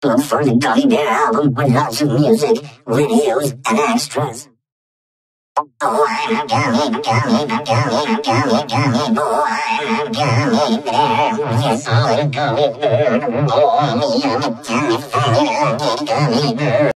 Look for the Gummy Bear album with lots of music, videos, and extras. Oh, I'm a gummy, gummy, gummy, gummy, gummy boy. I'm a gummy bear. Yes, I'm a gummy bear. Oh, I'm a gummy bear.